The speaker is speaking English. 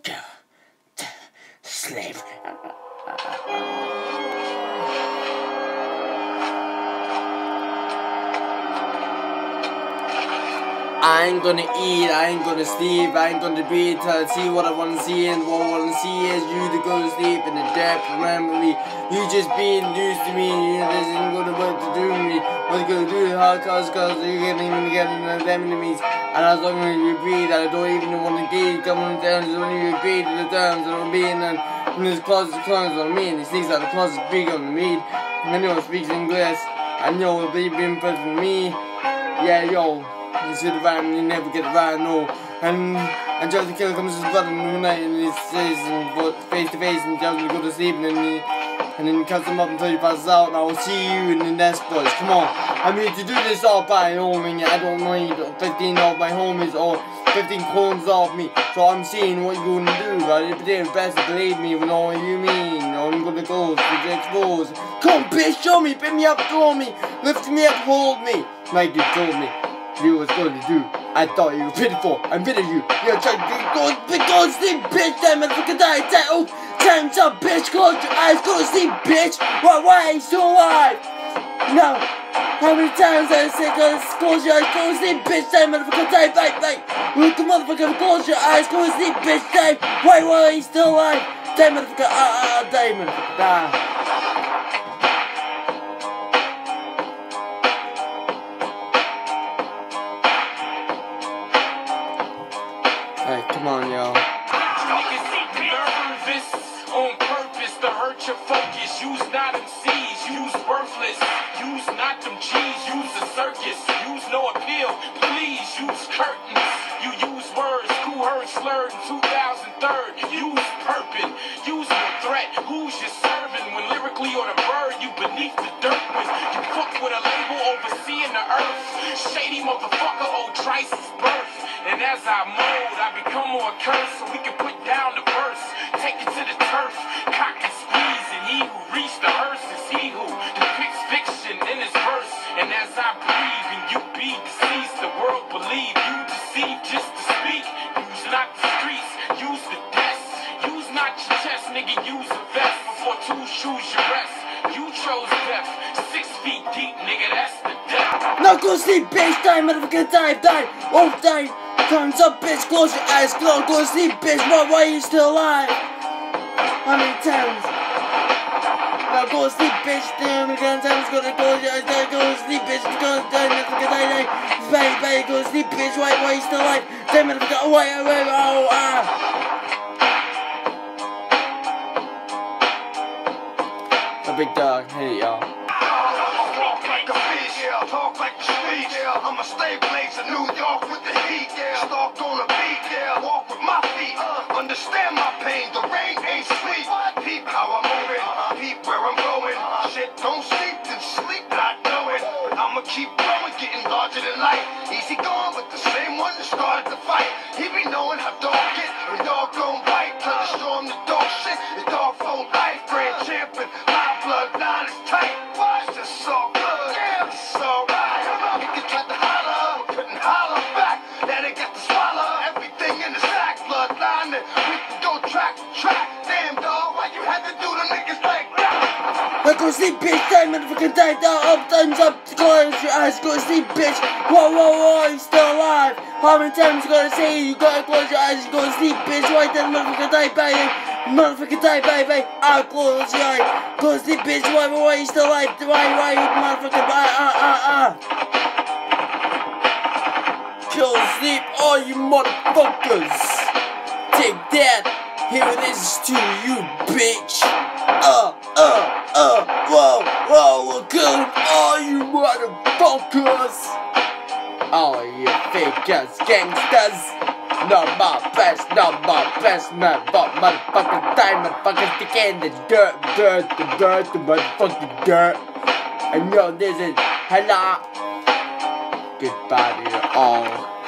Slave. I ain't gonna eat, I ain't gonna sleep, I ain't gonna breathe till I see what I wanna see, and what I wanna see is you to go to sleep in the depth of memory. You just being used to me, you know, this isn't gonna work to do me. What you gonna do, hard cause you're getting even getting them enemies. And as long as you breathe, I don't even wanna get coming down, as long as you breathe to the terms that I'm being in this closet clones on me, and he sneaks out the closet speak on me. I know it speaks English, I know they've been put for me. Yeah, yo. You see the right and you never get the right, no. And Joe the Killer comes to his brother in the night and he says face to face and tells him to go to sleep, and then he cuts him up until he passes out, and I will see you in the next boys. Come on. I mean, to do this all by homing, I don't need 15 of my homies or 15 clones of me. So I'm seeing what you're gonna do, but if they're best to believe me with all you mean. I'm gonna go to expose. Come bitch, show me, pick me up, throw me, lift me up, hold me, like you told me you was going to do. I thought you were pitiful. I'm bitter you. You're trying to go to sleep, bitch. Damn it, fucking die. Oh, time's up, bitch. Close your eyes. Go to sleep, bitch. Why are you still alive? No. How many times I say close your eyes? Go to sleep, bitch. Damn it, fucking die. Bye. Look, motherfucker, close your eyes. Go to sleep, bitch. Damn. Why are you still alive? Damn it, fucking damn it, fucking Hey, come on, y'all. Niggas nervous on purpose to hurt your focus. Use not them C's, use worthless. Use not them G's, use the circus. Use no appeal, please use curtains. You use words, who heard slurred in 2003. Use purping, use no threat. Who's you serving when lyrically on a bird you beneath the dirt? When you fuck with a label overseeing the earth. Shady motherfucker, old Trice's birth. And as I mold, I become more cursed so we can put down the verse. Take it to the turf, cock and squeeze, and he who reached the hearse is he who depicts fiction in his verse. And as I breathe and you be deceased, the world believe you deceive just to speak. Use not the streets, use the desk. Use not your chest, nigga, use a vest. Before two shoes you rest. You chose death, 6 feet deep, nigga, that's the death. Now go sleep, bitch, die, motherfucker, die, oh, die. Time's up, bitch, close your eyes, go to sleep, bitch, why are you still alive? How many times? Now go to sleep, bitch, damn, again, time's gonna close your eyes, go to sleep, bitch, go to die, motherfucker, die, bang, go to sleep, bitch, why are you still alive? Damn, motherfucker, A big dog, hit it, y'all. Talk like a street, I'ma stay blazing New York with the heat, Stalk on a beat, walk with my feet, understand my pain, the rain ain't sweet, peep how I'm moving, peep where I'm going, shit don't sleep, then sleep not knowing, but I'ma keep growing, getting larger than life, easy going with the same one that started the fight, he be knowing how dog get, when dog gon' bite, tell the storm the dog shit, the dog phone life, grand champion, my bloodline is tight, it's just so good. Now go to sleep, bitch, die, motherfucker, die, up, time's up, close your eyes, go to sleep, bitch, whoa, you still alive, how many times you gotta say you gotta close your eyes, you go to sleep, bitch, why then motherfucker, die, bye, I'll close your eyes, go to sleep, bitch, why you still alive, why you motherfucker, Go to sleep, all you motherfuckers, take that, here it is to you, bitch, whoa, good, all you motherfuckers, all you fake ass gangsters, not my best, man, but motherfucking time, motherfucking stick in the dirt, the motherfucking dirt, I know this is hella, goodbye to you all.